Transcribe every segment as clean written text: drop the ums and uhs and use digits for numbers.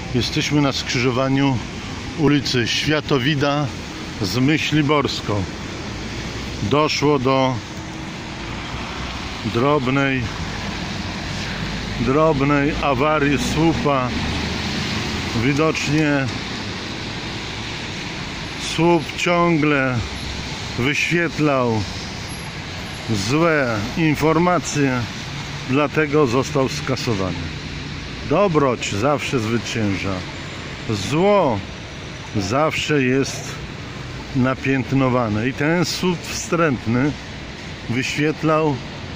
Jesteśmy na skrzyżowaniu ulicy Światowida z Myśliborską. Doszło do drobnej awarii słupa. Widocznie słup ciągle wyświetlał złe informacje, dlatego został skasowany. Dobroć zawsze zwycięża. Zło zawsze jest napiętnowane. I ten słup wstrętny wyświetlał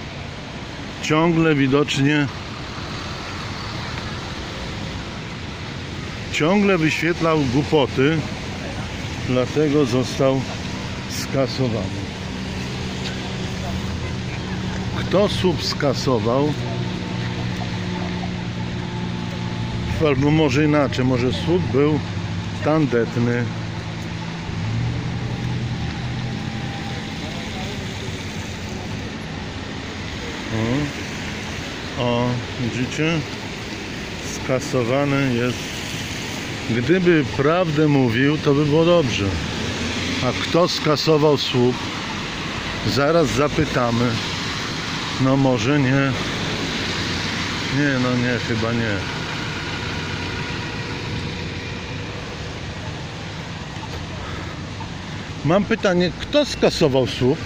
ciągle wyświetlał głupoty, dlatego został skasowany. Kto słup skasował? Albo może inaczej, może słup był tandetny. O, widzicie? Skasowany jest. Gdyby prawdę mówił, to by było dobrze. A kto skasował słup? Zaraz zapytamy. No może nie. Nie, no nie, chyba nie. Mam pytanie, kto skasował słup?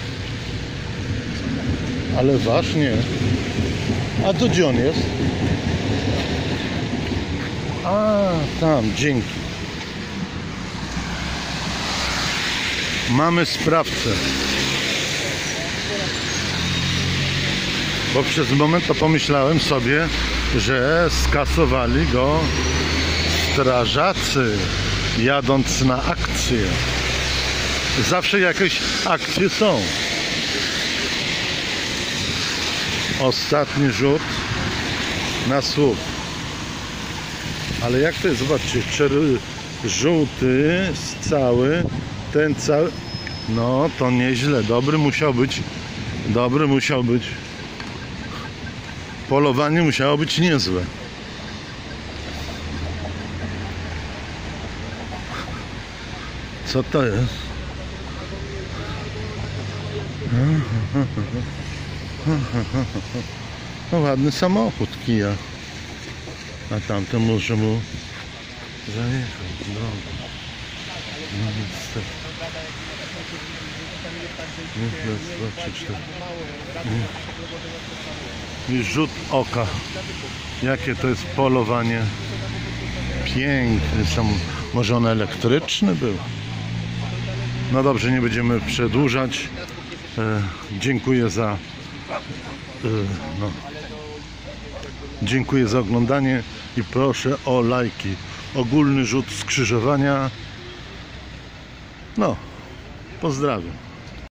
Ale wasz nie. A to gdzie on jest? A, tam, dzięki. Mamy sprawcę. Bo przez moment to pomyślałem sobie, że skasowali go strażacy, jadąc na akcję. Zawsze jakieś akcje są. Ostatni rzut na słup. Ale jak to jest? Zobaczcie, żółty, ten cały. No to nieźle. Dobry musiał być. Polowanie musiało być niezłe. Co to jest? No ładny samochód Kia. A tamten może mu zajechać drogę. No niestety. I rzut oka. Jakie to jest polowanie. Piękny samochód. Może on elektryczny był? No dobrze, nie będziemy przedłużać. Dziękuję za oglądanie i proszę o lajki. Ogólny rzut skrzyżowania. No, pozdrawiam.